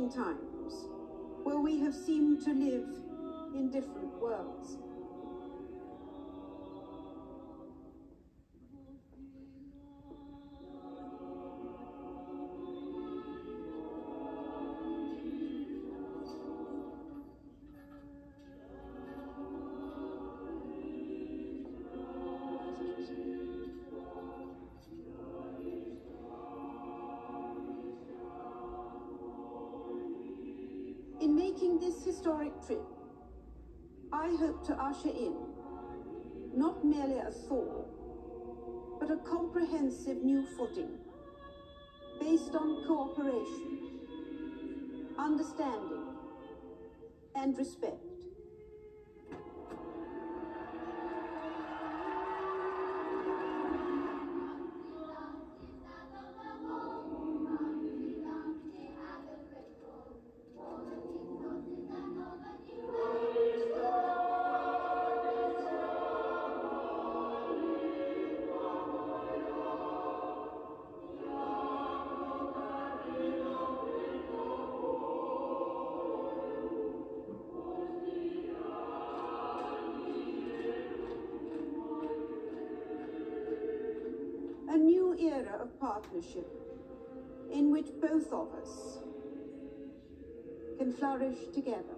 challenging times where we have seemed to live in different worlds. In making this historic trip, I hope to usher in not merely a thaw, but a comprehensive new footing based on cooperation, understanding, and respect. A new era of partnership in which both of us can flourish together.